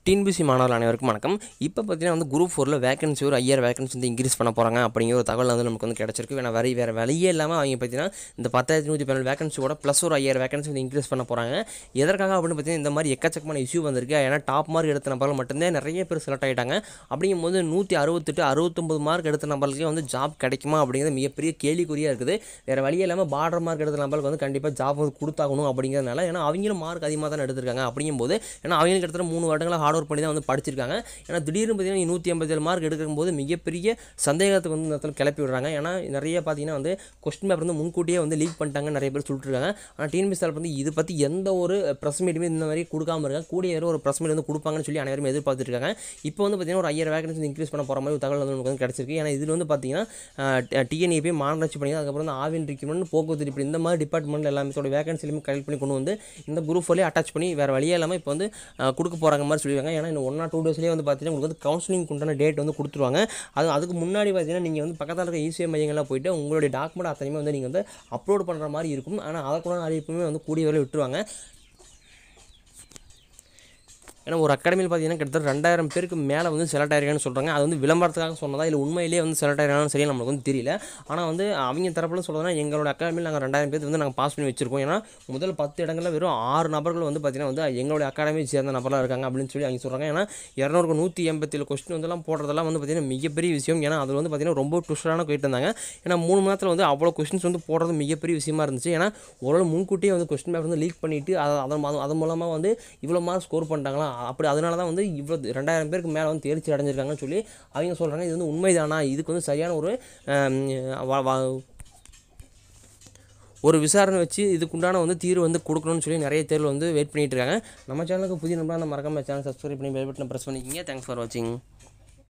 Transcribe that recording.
TNPSC மாணவர்கள் அனைவருக்கும் வணக்கம். இப்போ பார்த்தீங்கன்னா வந்து குரூப் 4ல் வேகன்சி ஒரு 5000 வேகன்சி வந்து இன்க்ரீஸ் பண்ண போகிறாங்க அப்படிங்கிற ஒரு தகவல் வந்து நமக்கு வந்து கிடச்சிருக்கு. வேறு வழியே இல்லாமல் அவங்க பார்த்தீங்கன்னா இந்த 10,112 வேகன்சியோட ப்ளஸ் ஒரு 5000 வேகன்சி வந்து இன்க்ரீஸ் பண்ண போகிறாங்க. எதற்காக அப்படின்னு பார்த்தீங்கன்னா இந்த மாதிரி எக்கச்சக்கமான இஷ்யூ வந்திருக்கு. ஏன்னா டாப் மார்க் எடுத்த நபர்கள் மட்டும்தான் நிறைய பேர் செலக்ட் ஆகிட்டாங்க. அப்படிங்கும்போது 168 69 மார்க் எடுத்த நபர்களுக்கே வந்து ஜாப் கிடைக்குமா அப்படிங்கிறது மிகப்பெரிய கேள்விக்குறியாக இருக்குது. வேறு வழியே இல்லாமல் பார்டர் மார்க் எடுத்த நபர்களுக்கு வந்து கண்டிப்பாக ஜாப் வந்து கொடுத்தாகணும் அப்படிங்கிறதுனால, ஏன்னா அவங்களும் மார்க் அதிகமாக தான் எடுத்திருக்காங்க. அப்படிங்கும்போது ஏன்னா அவங்களுக்கு கிட்டத்தட்ட 3 வருடங்களாக ஹார்ட் ஒர்க் பண்ணி தான் வந்து படிச்சிருக்காங்க. ஏன்னா திடீர்னு பார்த்தீங்கன்னா 187 மார்க் எடுக்கும்போது மிகப்பெரிய சந்தேகத்துக்கு வந்து இந்த இடத்துல கிளப்பி விடுறாங்க. ஏன்னா நிறைய பார்த்தீங்கன்னா வந்து கொஸ்டின் பேப்பர் வந்து முன்கூட்டியே வந்து லீக் பண்ணிட்டாங்க நிறைய பேர் சொல்லிட்டுருக்காங்க. ஆனால் டிஎன்பிஎஸ்சி வந்து இது பற்றி எந்த ஒரு ப்ரெஸ் மீட்டுமே இந்த மாதிரி கொடுக்காம இருக்காங்க. கூடிய ஒரு ப்ரெஸ் மீட் வந்து கொடுப்பாங்கன்னு சொல்லி அனைவரும் எதிர்பார்த்துருக்காங்க. இப்போ வந்து பார்த்தீங்கன்னா ஒரு 5000 வேகன்சி வந்து இன்க்ரீஸ் பண்ண போகிற மாதிரி ஒரு தகவல் வந்து நமக்கு வந்து கிடச்சிருக்கு. ஏன்னா இதில் வந்து பார்த்தீங்கன்னா டிஎன்இபி மாநகராட்சி பணி, அதுக்கப்புறம் வந்து ஆவின் ரிக்ரூட்மெண்ட், போக்குவரத்து இப்படி இந்த மாதிரி டிபார்ட்மெண்ட் எல்லாமே வேகன்சிலையுமே கலெக்ட் பண்ணி கொண்டு வந்து இந்த குரூப் 4 அட்டாச் பண்ணி வேறு வழியே இல்லாமல் இப்போ வந்து கொடுக்க போகிறாங்க மாதிரி சொல்லியிருக்காங்க. ஏன்னா இன்னும் 1 or 2 டேஸ்லேயே வந்து பார்த்தீங்கன்னா உங்களுக்கு வந்து கவுன்சிலிங் உண்டான டேட் வந்து கொடுத்துருவாங்க. அதுக்கு முன்னாடி பார்த்தீங்கன்னா நீங்கள் வந்து பக்கத்தில் இருக்க இசேவை மையங்கள்லாம் போய்ட்டு உங்களுடைய டாக்குமெண்ட் அத்தனையுமே வந்து நீங்கள் வந்து அப்லோட் பண்ணுற மாதிரி இருக்கும். ஆனால் அதற்குள்ள அறிவிப்புமே வந்து கூடிய வரையில் விட்டுருவாங்க. ஏன்னா ஒரு அகாடமியில் பார்த்தீங்கன்னா கிட்டத்தட்ட 2000 பேருக்கு மேலே வந்து செலக்ட் ஆயிருக்கான்னு சொல்கிறாங்க. அது வந்து விளம்பரத்துக்காக சொன்னதா இல்லை உண்மையிலேயே வந்து செலக்ட் ஆயிருக்கான்னு சரியாக நம்மளுக்கு வந்து தெரியல. ஆனால் வந்து அவங்க தரப்பில் சொல்கிறதுனா எங்களோட அகாடமியில் நாங்கள் 2000 பேர் வந்து நாங்கள் பாஸ் பண்ணி வச்சிருக்கோம். ஏன்னா முதல் 10 இடங்களில் வெறும் 6 நபர்கள் வந்து பார்த்தீங்கன்னா வந்து எங்களுடைய அகாடமியை சேர்ந்த நபராக இருக்காங்க அப்படின்னு சொல்லி அவங்க சொல்கிறாங்க. ஏன்னா 200க்கு 187 கொஸ்டின் வந்துலாம் போடுறதெல்லாம் வந்து பார்த்தீங்கன்னா மிகப்பெரிய விஷயம். ஏன்னா அதில் வந்து பார்த்தீங்கன்னா ரொம்ப ட்விஸ்டான போயிட்டு இருந்தாங்க. ஏன்னா 3 மணி நேரத்தில் வந்து அவ்வளோ கொஸ்டின்ஸ் வந்து போடுறது மிகப்பெரிய விஷயமா இருந்துச்சு. ஏன்னா ஒரு முன்கூட்டியே வந்து கொஸ்டின் பேப்பர் வந்து லீக் பண்ணிவிட்டு அதன் மூலமாக வந்து இவ்வளோ மார்க் ஸ்கோர் பண்ணிட்டாங்களா, அப்படி அதனால தான் வந்து இவ்வளோ 2000 பேருக்கு மேலே வந்து தேர்ச்சி அடைஞ்சிருக்காங்கன்னு சொல்லி அவங்க சொல்கிறாங்க. இது வந்து உண்மைதானா, இதுக்கு வந்து சரியான ஒரு விசாரணை வச்சு இதுக்குண்டான வந்து தீர்வு வந்து கொடுக்கணும்னு சொல்லி நிறைய தேர்வு வந்து வெயிட் பண்ணிட்டு இருக்காங்க. நம்ம சேனலுக்கு புதிய நம்பராக அந்த மறக்காம சேனல் சப்ஸ்கிரைப் பண்ணி பெல் பட்டனை ப்ரெஸ் பண்ணிக்கிங்க. தேங்க்ஸ் ஃபார் வாட்சிங்.